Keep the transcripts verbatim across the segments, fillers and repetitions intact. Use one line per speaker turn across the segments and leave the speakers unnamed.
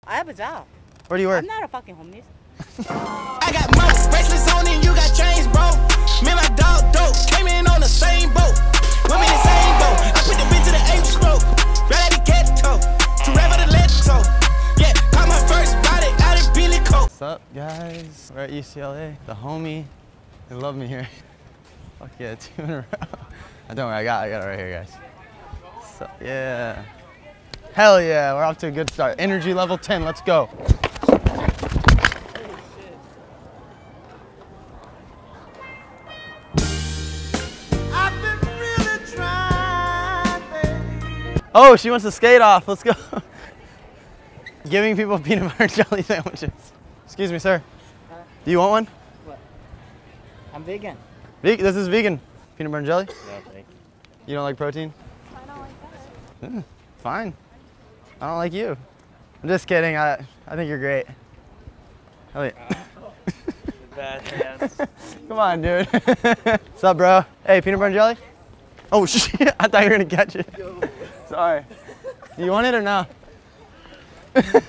I have a job.
Where do you work?
I'm not a fucking homeless.
I got money, bracelets on and you got chains, bro. Me and my dog dope, came in on the same boat. We're in the same boat. I put the bitch to the eighth stroke. Right at the ghetto, to rev the leto. Yeah, caught my first body out of Billy Coat.
What's up, guys? We're at U C L A. The homie, they love me here. Fuck yeah, two in a row. Oh, don't worry, I got, I got it right here, guys. So, yeah. Hell yeah, we're off to a good start. Energy level ten, let's go. Oh, she wants to skate off. Let's go. Giving people peanut butter and jelly sandwiches. Excuse me, sir. Uh, Do you want one?
What? I'm vegan.
Ve this is vegan. Peanut butter and jelly?
Yeah, thank you.
You don't like protein?
I don't like that.
Yeah, fine. I don't like you. I'm just kidding. I, I think you're great. Oh, wait.
Uh, bad chance.
Come on, dude. What's up, bro? Hey, peanut butter and jelly? Oh, shit. I thought you were going to catch it. Yo. Sorry. Do you want it or no?
What's that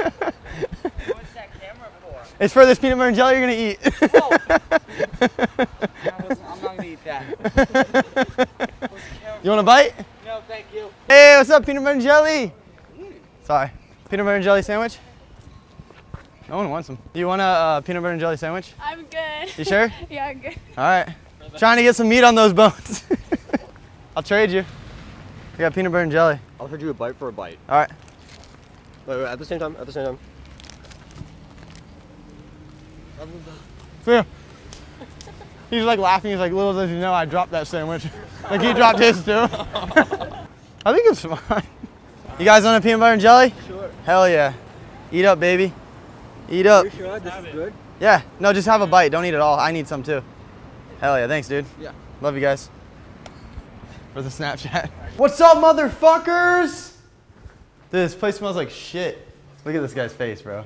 camera for?
It's for this peanut butter and jelly you're gonna eat.
Oh. I'm not gonna eat that.
You want a bite?
No, thank you.
Hey, what's up, peanut butter and jelly? Mm. Sorry. Peanut butter and jelly sandwich? No one wants them. Do you want a uh, peanut butter and jelly sandwich?
I'm good.
You sure?
Yeah, I'm good.
All right. Trying to get some meat on those bones. I'll trade you. We got peanut butter and jelly.
I'll trade you a bite for a bite.
All right.
Wait, wait, at the same time, at the same time.
Yeah. He's like laughing. He's like, little does he know I dropped that sandwich. Like he dropped his too. I think it's fine. You guys want a peanut butter and jelly?
Sure.
Hell yeah. Eat up, baby. Eat up.
Are you sure this is good?
Yeah. No, just have a bite. Don't eat it all. I need some too. Hell yeah. Thanks, dude.
Yeah.
Love you guys. For the Snapchat. What's up, motherfuckers? Dude, this place smells like shit. Look at this guy's face, bro.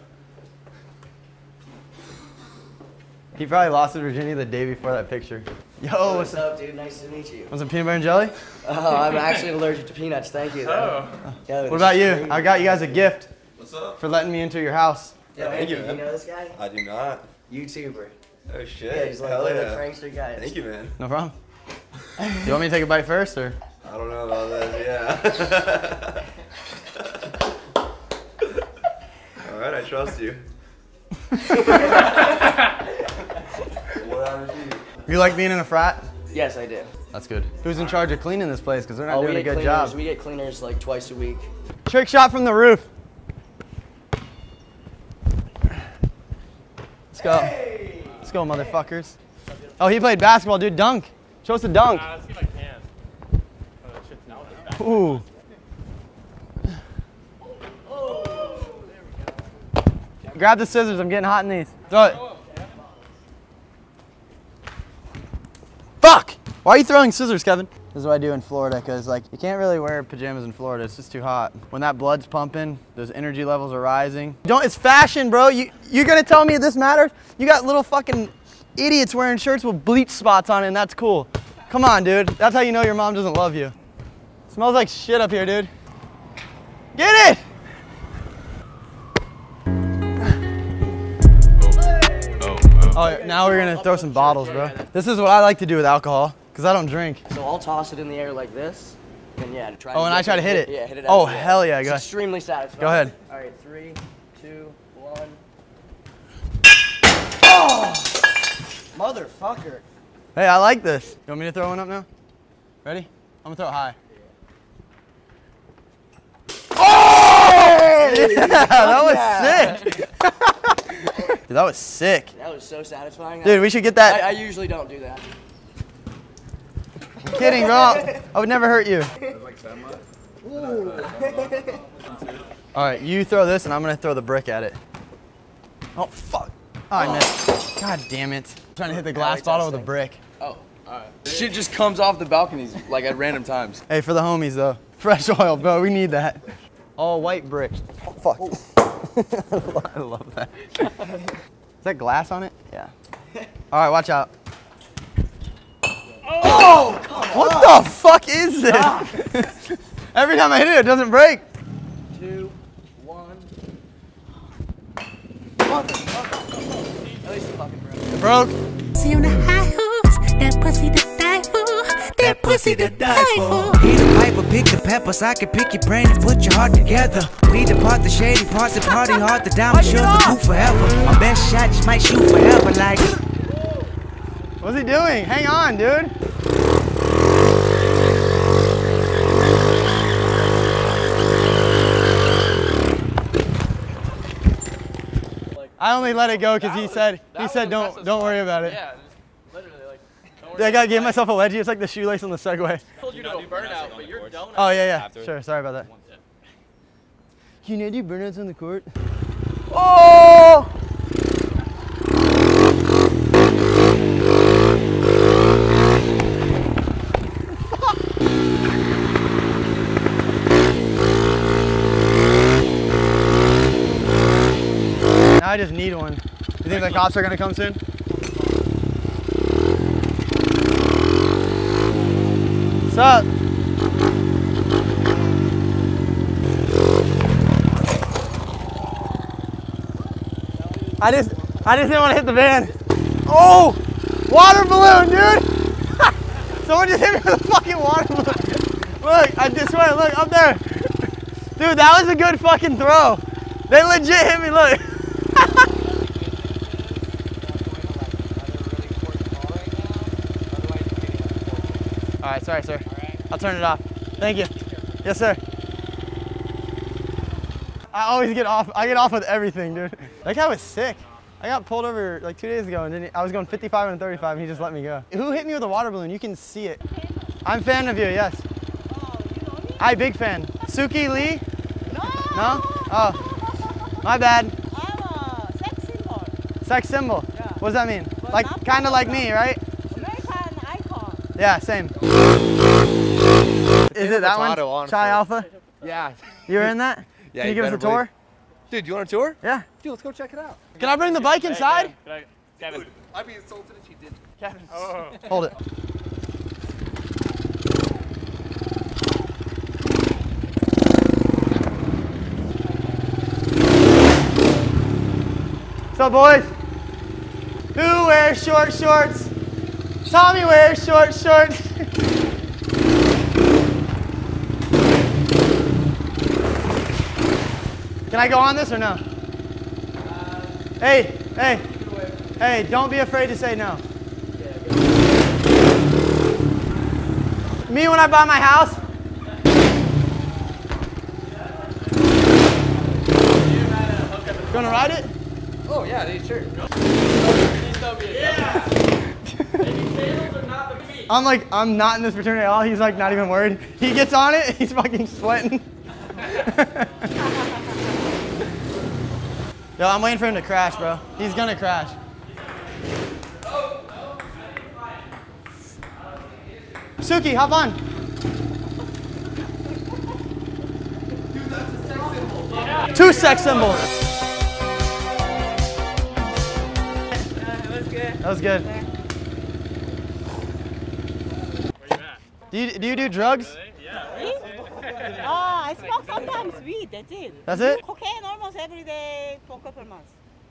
He probably lost his virginity the day before that picture. Yo,
Yo, what's up, dude? Nice to meet you.
Want some peanut butter and jelly?
Oh, I'm actually allergic to peanuts. Thank you. Though.
Oh.
Yo,
what about you? I got you guys a gift.
What's up?
For letting me into your house.
Yo,
Thank you,
you
man.
know this guy?
I do not.
YouTuber.
Oh shit.
Yeah, he's like
Hell
one
yeah.
of the prankster guys.
Thank you, man.
No problem. You want me to take a bite first, or?
I don't know about that, yeah. All right, I trust you. What
You like being in a frat?
Yes, I do.
That's good. Who's in charge of cleaning this place? Because they're not
Oh,
doing
we
a
get
good
cleaners.
job.
We get cleaners like twice a week.
Trick shot from the roof. Let's go. Hey. Let's go, motherfuckers. Oh, he played basketball, dude. Dunk. Show us a dunk.
Uh, let's see if I can. Oh, that shit's not bad.
Ooh. Grab the scissors. I'm getting hot in these. Throw it. Fuck! Why are you throwing scissors, Kevin? This is what I do in Florida, because like you can't really wear pajamas in Florida. It's just too hot. When that blood's pumping, those energy levels are rising. Don't. It's fashion, bro. You you're gonna tell me this matters? You got little fucking idiots wearing shirts with bleach spots on it, and that's cool. Come on, dude. That's how you know your mom doesn't love you. It smells like shit up here, dude. Get it! Oh, now we're gonna throw some bottles, bro. This is what I like to do with alcohol, because I don't drink.
So I'll toss it in the air like this, and yeah, to try.
Oh,
to
and I try to hit it?
Yeah, hit it.
Oh,
out
hell yeah,
it's
go.
extremely satisfying.
Go ahead.
All right, three, two, one. Oh! Motherfucker.
Hey, I like this. You want me to throw one up now? Ready? I'm gonna throw it high. Oh! Yeah, that was
yeah.
sick. Dude, that was sick.
That was so satisfying.
Dude, we should get that.
I, I usually don't do that.
I'm kidding, bro. I would never hurt you. All right, you throw this, and I'm gonna throw the brick at it. Oh fuck! Oh, I missed. God damn it! I'm trying to hit the glass bottle with a brick.
Oh, all right. Shit just comes off the balconies like at random times.
Hey, for the homies though, fresh oil, bro. We need that. All white brick. Oh, fuck. I love that. Is that glass on it? Yeah. All right, watch out. Oh! What on. the fuck is this? Every time I hit it, it doesn't break.
Two, one. At least it fucking broke.
It broke.
See on the high horse, that pussy to die for, that pussy to die for.
Eat a pipe or pick the peppers. I can pick your brain and put your heart together. We depart the shady parts and party hard. The diamond sure to cool forever. My best shot just might shoot forever like.
What's he doing? Hang on, dude. I only let it go because he said he said don't don't worry about it.
Yeah, just literally like. Don't worry
Yeah, I gotta
about
give
it.
myself a wedgie. It's like the shoelace on the Segway.
I told you to do burnout, but you're donut.
Oh yeah, yeah. Sure. Sorry about that. You know, do burnouts on the court. Oh! Now I just need one. You think the cops are gonna come soon? What's up? I just, I just didn't want to hit the van. Oh, water balloon, dude! Someone just hit me with a fucking water balloon. Look, I just swear, look up there, dude. That was a good fucking throw. They legit hit me. Look. All right, sorry, sir. I'll turn it off. Thank you. Yes, sir. I always get off. I get off with everything, dude. That guy was sick. I got pulled over like two days ago, and then he, I was going fifty-five and thirty-five, and he just let me go. Who hit me with a water balloon? You can see it. I'm a fan of you, yes.
Oh, you know me?
I big fan. Suki Lee?
No.
No? Oh, my bad.
I'm a sex symbol.
Sex symbol.
Yeah.
What does that mean?
But
Like
not
kind of like
Canada.
me, right?
American icon.
Yeah, same. Is it that one?
Potato, honestly.
Chai Alpha?
Yeah.
You were in that?
Yeah,
Can you
you
give us a
better believe-
tour?
Dude, you want a tour?
Yeah.
Dude, let's go check it out.
Can I bring the bike inside?
Kevin.
I'd be insulted if you didn't.
Kevin.
Oh.
Hold it. What's up, boys? Who wears short shorts? Tommy wears short shorts. Can I go on this or no? Hey, hey, hey, don't be afraid to say no. Me when I buy my house? Gonna ride it?
Oh, yeah, dude, sure.
I'm like, I'm not in this fraternity at all. He's like not even worried. He gets on it, he's fucking sweating. Yo, I'm waiting for him to crash, bro. He's gonna crash. Suki, hop on. Two sex symbols. That was good.
Where you at?
Do you, do you do drugs?
Oh, I smoke sometimes weed, that's it.
That's it?
Cocaine almost every day for a couple months.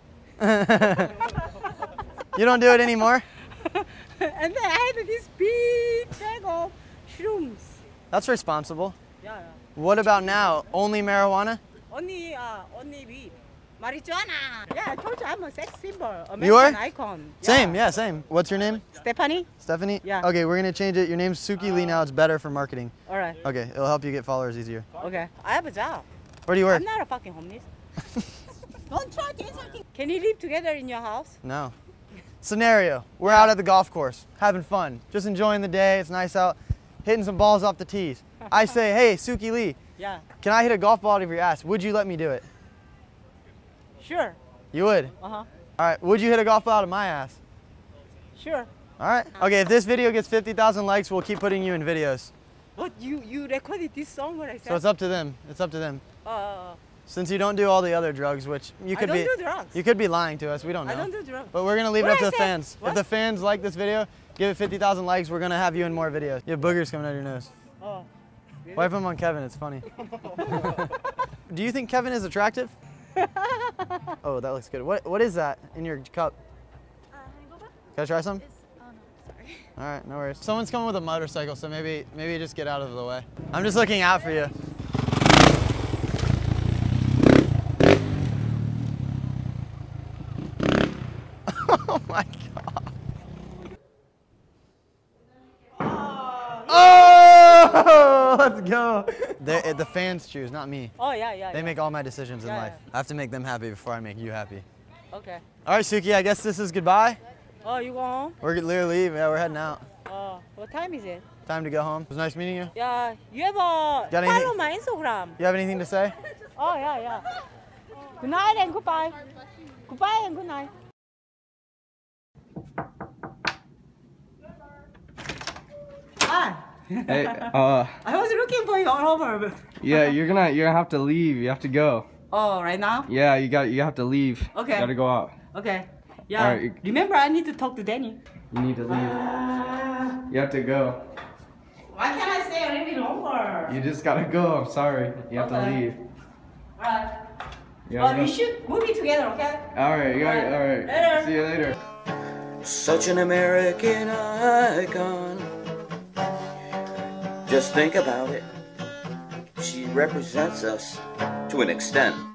You don't do it anymore?
And then I had this big bag of shrooms.
That's responsible.
Yeah, yeah.
What about now? Only marijuana?
Only, uh, only weed. Marijuana. Yeah, I told you I'm a sex symbol. American
You are?
icon.
Same, yeah, same. What's your name?
Stephanie?
Stephanie?
Yeah.
Okay, we're gonna change it. Your name's Suki Lee now. It's better for marketing.
All right.
Okay, it'll help you get followers easier.
Okay. I have a job.
Where do you work?
I'm not a fucking homeless. Don't try to insult. Can you live together in your house?
No. Scenario, we're out at the golf course, having fun, just enjoying the day, it's nice out, hitting some balls off the tees. I say, hey, Suki Lee,
Yeah.
can I hit a golf ball out of your ass? Would you let me do it?
Sure.
You would?
Uh-huh.
All right, would you hit a golf ball out of my ass?
Sure.
All right. Okay, if this video gets fifty thousand likes, we'll keep putting you in videos.
But you, you recorded this song what I said?
So it's up to them, it's up to them.
Uh,
Since you don't do all the other drugs, which you
I
could
don't
be,
do drugs.
you could be lying to us, we don't know.
I don't do drugs.
But we're gonna leave
What
it up to
I
the
said?
fans.
What?
If the fans like this video, give it fifty thousand likes, we're gonna have you in more videos. You have boogers coming out of your nose.
Oh. Really?
Wipe them on Kevin, it's funny. Do you think Kevin is attractive? Oh, that looks good. What What is that in your cup?
Uh, hangover?
Can I try some?
It's, oh no, sorry.
All right, no worries. Someone's coming with a motorcycle, so maybe maybe just get out of the way. I'm just looking out for you. Oh my God. Oh, let's go. They're, the fans choose, not me.
Oh, yeah, yeah.
They
yeah.
make all my decisions in
Yeah,
life.
yeah.
I have to make them happy before I make you happy.
Okay.
All right, Suki, I guess this is goodbye.
Oh, you go home?
We're literally leaving. Yeah, we're heading out.
Oh, what time is it?
Time to go home. It was nice meeting you.
Yeah, you ever
Got
follow
anything-
my Instagram?
You have anything to say?
Oh, yeah, yeah. Good night and goodbye. Goodbye and good night. Hi.
Hey, uh,
I was looking for you all over.
yeah, you're gonna you're gonna have to leave. You have to go.
Oh, right now?
Yeah, you got you have to leave.
Okay.
You gotta go out.
Okay. Yeah.
All right.
Remember, I need to talk to Danny.
You need to leave. You have to go.
Why can't I stay a little bit longer?
You just gotta go. I'm sorry. You have
Okay.
to leave.
Alright.
You
Well,
gotta
we
go.
should move it together, okay?
All right. You got it. All right.
Later.
See you later.
Such an American icon. Just think about it. She represents us to an extent.